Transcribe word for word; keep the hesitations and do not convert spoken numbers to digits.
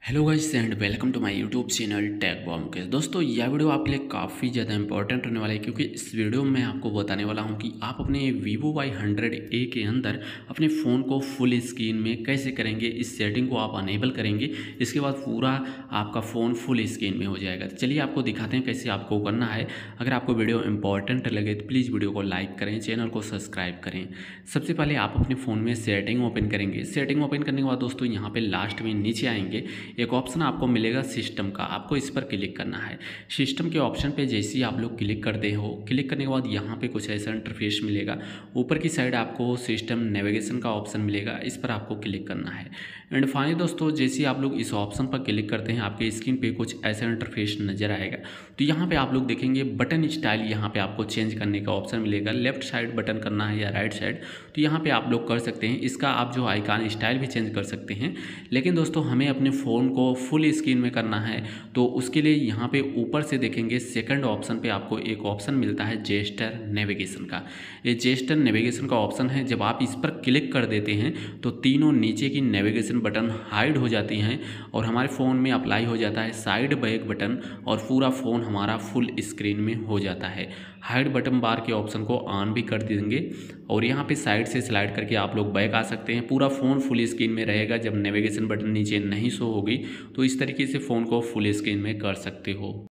Hello guys and welcome to my YouTube channel tech bomb के दोस्तों, यह video आपके लिए काफ़ी ज़्यादा इंपॉर्टेंट होने वाला है क्योंकि इस वीडियो में मैं आपको बताने वाला हूं कि आप अपने Vivo वाई हंड्रेड ए के अंदर अपने फ़ोन को फुल स्क्रीन में कैसे करेंगे। इस सेटिंग को आप अनेबल करेंगे, इसके बाद पूरा आपका फ़ोन फुल स्क्रीन में हो जाएगा। तो चलिए आपको दिखाते हैं कैसे आपको करना है। अगर आपको वीडियो इंपॉर्टेंट लगे तो प्लीज़ वीडियो को लाइक करें, चैनल को सब्सक्राइब करें। सबसे पहले आप अपने फ़ोन में सेटिंग ओपन करेंगे। सेटिंग ओपन करने के बाद दोस्तों यहाँ पे लास्ट में नीचे आएंगे, एक ऑप्शन आपको मिलेगा सिस्टम का, आपको इस पर क्लिक करना है। सिस्टम के ऑप्शन पे जैसे ही आप लोग क्लिक करते हो, क्लिक करने के बाद यहाँ पे कुछ ऐसा इंटरफेस मिलेगा। ऊपर की साइड आपको सिस्टम नेविगेशन का ऑप्शन मिलेगा, इस पर आपको क्लिक करना है। एंड फाइनली दोस्तों जैसे ही आप लोग इस ऑप्शन पर क्लिक करते हैं, आपके स्क्रीन पे कुछ ऐसा इंटरफेस नजर आएगा। तो यहाँ पे आप लोग देखेंगे बटन स्टाइल, यहाँ पे आपको चेंज करने का ऑप्शन मिलेगा। लेफ्ट साइड बटन करना है या राइट साइड, तो यहाँ पे आप लोग कर सकते हैं। इसका आप जो आइकन स्टाइल भी चेंज कर सकते हैं। लेकिन दोस्तों हमें अपने फ़ोन को फुल स्क्रीन में करना है, तो उसके लिए यहाँ पे ऊपर से देखेंगे सेकंड ऑप्शन पे आपको एक ऑप्शन मिलता है जेस्टर नेविगेशन का। ये जेस्टर नेविगेशन का ऑप्शन है, जब आप इस पर क्लिक कर देते हैं तो तीनों नीचे की नेविगेशन बटन हाइड हो जाती हैं और हमारे फ़ोन में अप्लाई हो जाता है साइड बैक बटन और पूरा फ़ोन हमारा फुल स्क्रीन में हो जाता है। हाइड बटन बार के ऑप्शन को ऑन भी कर देंगे और यहाँ पे साइड से स्लाइड करके आप लोग बैक आ सकते हैं। पूरा फ़ोन फुल स्क्रीन में रहेगा। जब नेविगेशन बटन नीचे नहीं शो होगी तो इस तरीके से फ़ोन को फुल स्क्रीन में कर सकते हो।